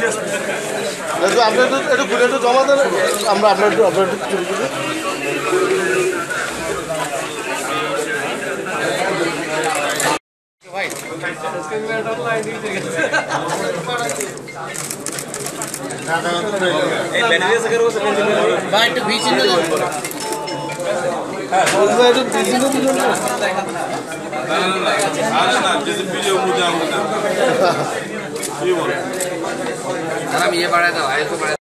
আপনি একটু ঘুরে একটু জমা দেন আমরা আপনার একটু চুরি করি ভাই একটু ভি চিহ্ন দাও আমি ये बढ़ा था